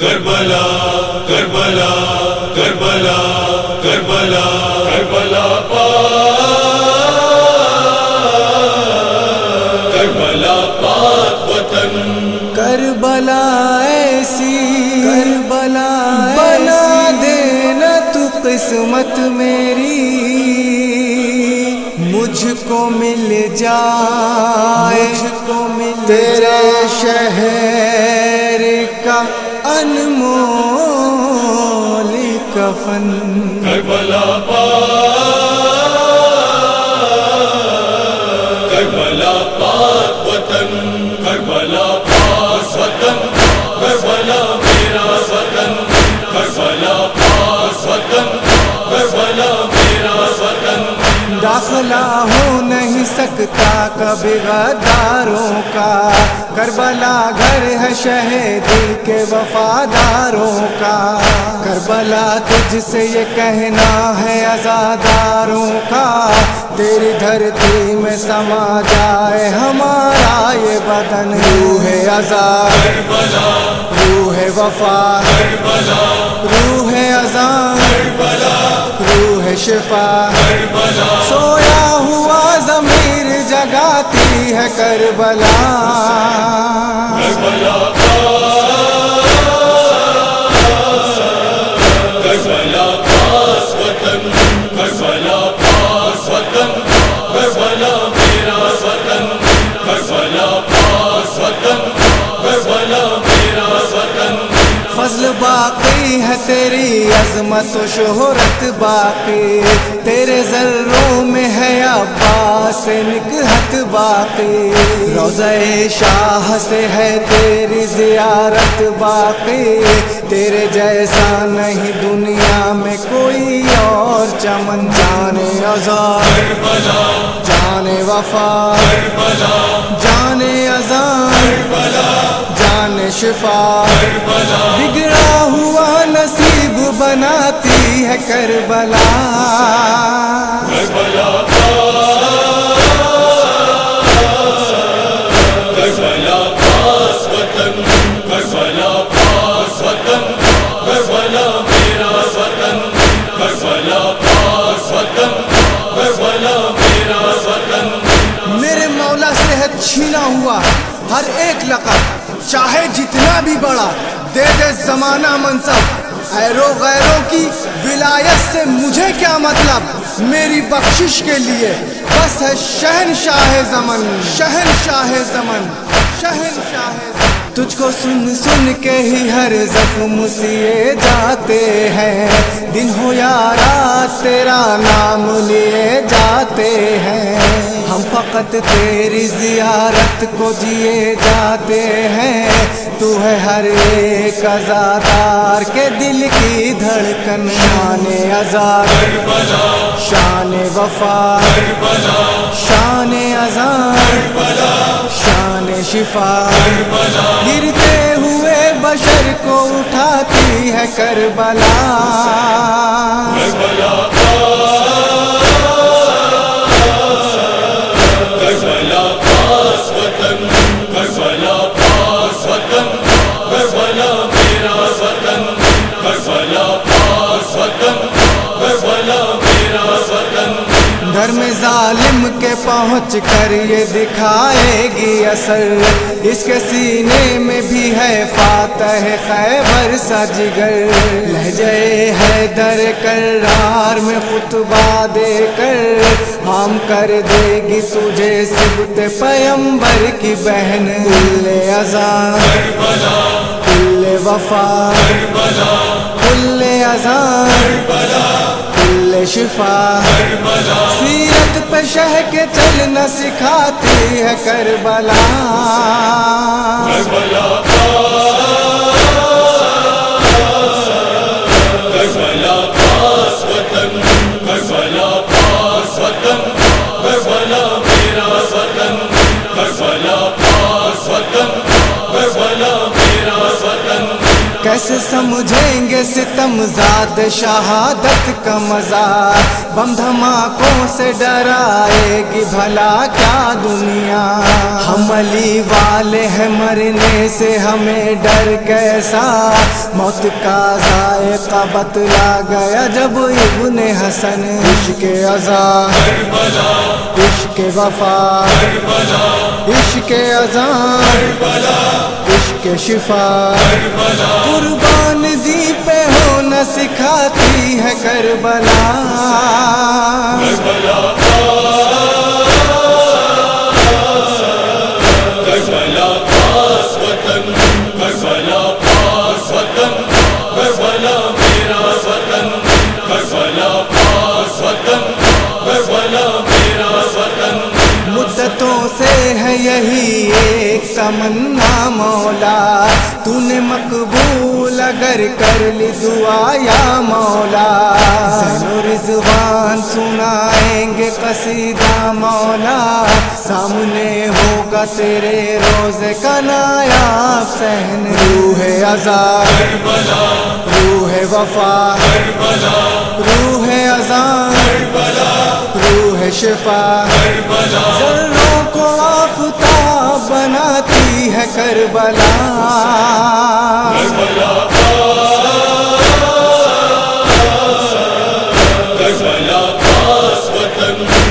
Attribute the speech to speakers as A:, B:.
A: کربلا کربلا کربلا کربلا کربلا کربلا پاک وطن
B: کربلا ایسی کربلا بنا دینا تو قسمت میری، مجھ کو مل جائے تیرے شہر کا انمول کفن۔
A: کربلا کربلا پاک وطن، کربلا پاک وطن، کربلا میرا وطن، کربلا پاک وطن، کربلا میرا وطن۔
B: داخلہ ہو نہیں سکتا کبھی غداروں کا، کربلا گھر ہے شہید کے وفاداروں کا، کربلا تجھ سے یہ کہنا ہے عزاداروں کا، تیری دھرتی میں سما جائے ہمارا یہ بدن، روح عزا
A: کربلا،
B: روح وفا
A: کربلا،
B: روح اذان
A: کربلا،
B: روح شفا،
A: کربلا،
B: سویا ہوا ضمیر جگاتی ہے کربلا۔
A: کربلا کربلا پاک وطن، کربلا پاک وطن، کربلا میرا وطن، کربلا پاک وطن، کربلا میرا وطن۔
B: فضل باقی ہے تیری عظمت و شہرت باقی، تیرے ذروں میں ہے عباس نکہت باقی، روضہ شاہ سے ہے تیری زیارت باقی، تیرے جیسا نہیں دنیا میں کوئی اور چمن، جانے عذاب
A: کربلا
B: جانے وفا
A: کربلا
B: جانے اذان
A: کربلا
B: جانے شفا،
A: کربلا
B: بگڑا ہوا نصیب بناتی ہے کربلا۔
A: کربلا کربلا پاک وطن، کربلا پاک وطن، کربلا میرا وطن، کربلا پاک وطن، کربلا میرا وطن۔
B: میرے مولا سے ہے چھینا ہوا ہر ایک لقب، چاہے جتنا بھی بڑا دے دے زمانہ منصب، غیروں غیروں کی ولایت سے مجھے کیا مطلب، میری بخشش کے لیے بس ہے شہنشاہ زمن، شہنشاہ زمن، شہنشاہ زمن۔ تجھ کو سن سن کے ہی ہر زخم سیے جاتے ہیں، دن ہو یا رات تیرا نام لیے جاتے ہیں، ہم فقط تیری زیارت کو جیے جاتے ہیں، تو ہے ہر ایک عزادار کے دل کی دھڑکن، شان عزا
A: کربلا
B: شان وفا
A: کربلا
B: شان اذان
A: کربلا
B: شان شفا،
A: کربلا
B: گرتے ہوئے بشر کو اٹھاتی ہے کربلا۔
A: کربلا کربلا پاک وطن، کربلا پاک وطن، کربلا میرا وطن، کربلا پاک وطن، کربلا میرا وطن۔
B: گھر میں ظالم کے پہنچ کر یہ دکھائے گی اثر، اس کے سینے میں بھی ہے فاتح خیبر سا جگر، لہجے حیدر کرار میں خطبہ دے کر ہم کر دے گی تجھے سبت پیمبر کی بہن، کل اذان
A: کربلا
B: کل وفا
A: کربلا
B: کل اذان
A: کربلا
B: کل شفا،
A: کربلا
B: سیرت پہ شہ کے چلنا سکھاتی ہے کربلا۔
A: کربلا کربلا پاک وطن، کربلا پاک وطن، کربلا میرا وطن، کربلا پاک وطن، کربلا میرا وطن۔
B: کیسے سمجھیں گے ستم زاد شہادت کا مزہ، بم دھماکوں سے ڈرائے گی بھلا کیا دنیا. ہم علی والے ہیں مرنے سے ہمیں ڈر کیسا, موت کا ذائقہ بتلا گیا جب ابن حسن. عشق ازا عشق وفا عشق اذان عشق شفا, قربان دی پہ ہونا سکھاتی ہے کربلا.
A: کربلا پاس وطن, کربلا پاس وطن, کربلا میرا وطن, کربلا پاس وطن, کربلا میرا وطن.
B: مدتوں سے ہے یہی ایک تمنا مولا, تو نے مقبول اگر کر لی دعا یا مولا. زین و رضوان سنائیں گے قصیدہ مولا, سامنے ہوگا تیرے روزے کا نایاب صحن. روح ازا روح وفا روح اذان روح شفا, ذروں کو آفتاب بناتی ہے کربلا.
A: کربلا پاس وطن,